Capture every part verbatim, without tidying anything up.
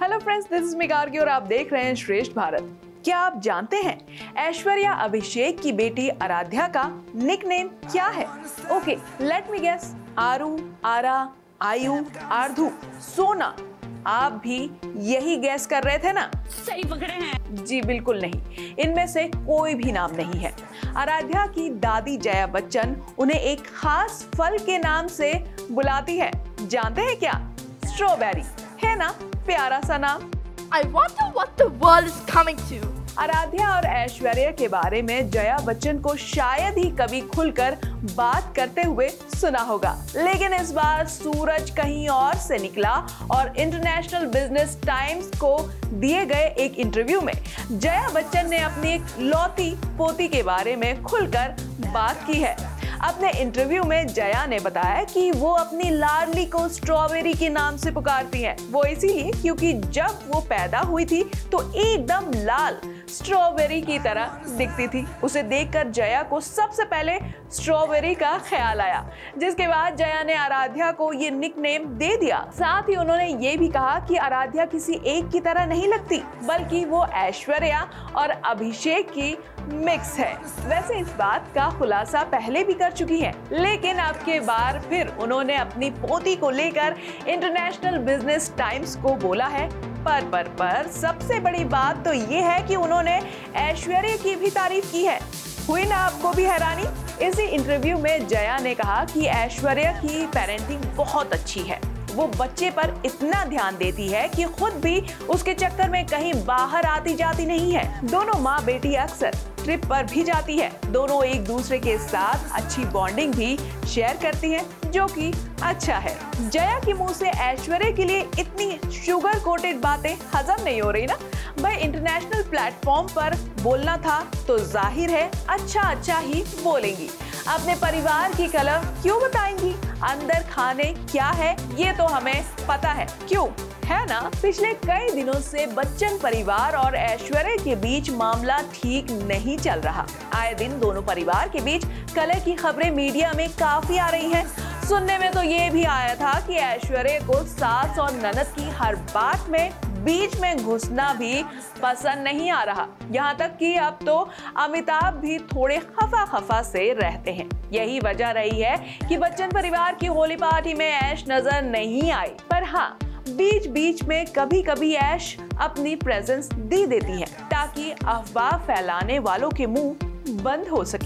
Hello friends, this is me Gargi और आप देख रहे हैं श्रेष्ठ भारत। क्या आप जानते हैं ऐश्वर्या अभिषेक की बेटी आराध्या का निकनेम क्या है? Okay, let me guess. Aaru, Aara, Ayu, Aradhu, सोना। आप भी यही गैस कर रहे थे ना? सही पकड़े हैं। जी बिल्कुल नहीं, इनमें से कोई भी नाम नहीं है। आराध्या की दादी जया बच्चन उन्हें एक खास फल के नाम से बुलाती है। जानते हैं क्या? स्ट्रॉबेरी। है ना प्यारा सा नाम? I wonder what the world is coming to. Aaradhya और ऐश्वर्या के बारे में जया बच्चन को शायद ही कभी खुलकर बात करते हुए सुना होगा, लेकिन इस बार सूरज कहीं और से निकला और इंटरनेशनल बिजनेस टाइम्स को दिए गए एक इंटरव्यू में जया बच्चन ने अपनी एक लौती पोती के बारे में खुलकर बात की है। अपने इंटरव्यू में जया ने बताया कि वो अपनी लाडली को स्ट्रॉबेरी के नाम से पुकारती हैं। वो इसीलिए क्योंकि जब वो पैदा हुई थी तो एकदम लाल स्ट्रॉबेरी की तरह दिखती थी। उसे देखकर जया को सबसे पहले स्ट्रॉबेरी का ख्याल आया, जिसके बाद जया ने आराध्या को ये निकनेम दे दिया। साथ ही उन्होंने ये भी कहा कि आराध्या किसी एक की तरह नहीं लगती, बल्कि वो ऐश्वर्या और अभिषेक की मिक्स है। वैसे इस बात का खुलासा पहले भी कर चुकी है, लेकिन अब के बार फिर उन्होंने अपनी पोती को लेकर इंटरनेशनल बिजनेस टाइम्स को बोला है। पर पर पर सबसे बड़ी बात तो ये है कि उन्होंने ऐश्वर्या की भी तारीफ की है। हुई ना आपको भी हैरानी? इसी इंटरव्यू में जया ने कहा कि ऐश्वर्या की पेरेंटिंग बहुत अच्छी है। वो बच्चे पर इतना ध्यान देती है कि खुद भी उसके चक्कर में कहीं बाहर आती जाती नहीं है। दोनों माँ बेटी अक्सर ट्रिप पर भी जाती है। दोनों एक दूसरे के साथ अच्छी बॉन्डिंग भी शेयर करती हैं, जो कि अच्छा है। जया के मुंह से ऐश्वर्या के लिए इतनी शुगर कोटेड बातें हजम नहीं हो रही ना। भाई इंटरनेशनल प्लेटफॉर्म पर बोलना था तो जाहिर है अच्छा अच्छा ही बोलेंगी। अपने परिवार की कलम क्यों बताएंगी? अंदर खाने क्या है ये तो हमें पता है, क्यों है ना? पिछले कई दिनों से बच्चन परिवार और ऐश्वर्या के बीच मामला ठीक नहीं चल रहा। आए दिन दोनों परिवार के बीच कलह की खबरें मीडिया में काफी आ रही हैं। सुनने में तो ये भी आया था कि ऐश्वर्या को सास और ननद की हर बात में बीच में घुसना भी पसंद नहीं आ रहा। यहाँ तक कि अब तो अमिताभ भी थोड़े खफा खफा से रहते हैं। यही वजह रही है कि बच्चन परिवार की होली पार्टी में ऐश नजर नहीं आई। पर हाँ, बीच बीच में कभी कभी ऐश अपनी प्रेजेंस दे देती है ताकि अफवाह फैलाने वालों के मुंह बंद हो सके।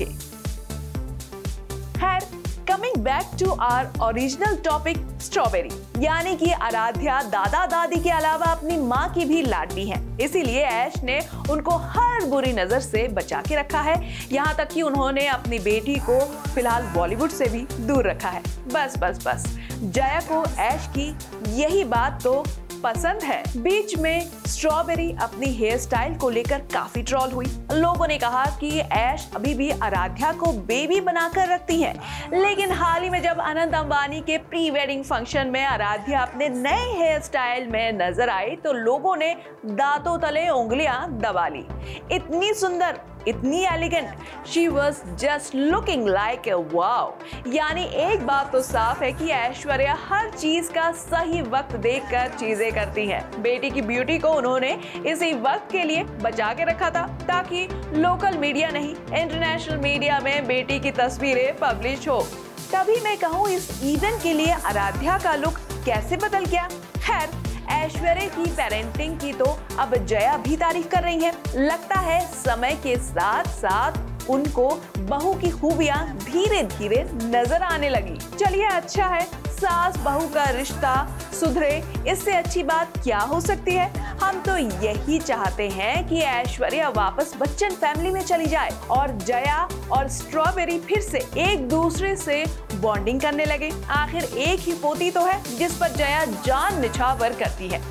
खैर, coming back to our original topic strawberry, यानी कि आराध्या दादा दादी के अलावा अपनी माँ की भी लाडली है। इसीलिए ऐश ने उनको हर बुरी नजर से बचा के रखा है। यहाँ तक कि उन्होंने अपनी बेटी को फिलहाल बॉलीवुड से भी दूर रखा है। बस बस बस जया को ऐश की यही बात तो पसंद है। बीच में स्ट्रॉबेरी अपनी हेयर स्टाइल को लेकर काफी ट्रोल हुई। लोगों ने कहा कि ऐश अभी भी आराध्या को बेबी बनाकर रखती है, लेकिन हाल ही में जब अनंत अंबानी के प्री वेडिंग फंक्शन में आराध्या अपने नए हेयर स्टाइल में नजर आई तो लोगों ने दांतों तले उंगलियां दबा ली। इतनी सुंदर, इतनी elegant, she was just looking like a wow. यानी एक बात तो साफ है कि ऐश्वर्या हर चीज का सही वक्त देखकर चीजें करती है। बेटी की ब्यूटी को उन्होंने इसी वक्त के लिए बचा के रखा था ताकि लोकल मीडिया नहीं, इंटरनेशनल मीडिया में बेटी की तस्वीरें पब्लिश हो। तभी मैं कहूँ इस इवेंट के लिए आराध्या का लुक कैसे बदल गया। खैर, ऐश्वर्या की पेरेंटिंग की तो अब जया भी तारीफ कर रही है। लगता है समय के साथ साथ उनको बहू की खूबियां धीरे धीरे नजर आने लगी। चलिए अच्छा है, सास बहू का रिश्ता सुधरे, इससे अच्छी बात क्या हो सकती है। हम तो यही चाहते हैं कि ऐश्वर्या वापस बच्चन फैमिली में चली जाए और जया और स्ट्रॉबेरी फिर से एक दूसरे से बॉन्डिंग करने लगे। आखिर एक ही पोती तो है जिस पर जया जान निछावर करती है।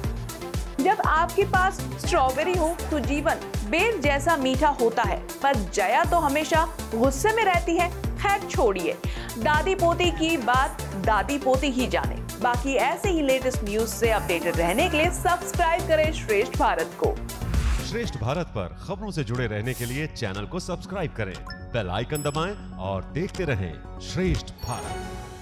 जब आपके पास स्ट्रॉबेरी हो तो जीवन बेर जैसा मीठा होता है, पर जया तो हमेशा गुस्से में रहती है। खैर छोड़िए, दादी पोती की बात दादी पोती ही जाने। बाकी ऐसे ही लेटेस्ट न्यूज से अपडेटेड रहने के लिए सब्सक्राइब करें श्रेष्ठ भारत को। श्रेष्ठ भारत पर खबरों से जुड़े रहने के लिए चैनल को सब्सक्राइब करें, बेल आइकन दबाएं और देखते रहें श्रेष्ठ भारत।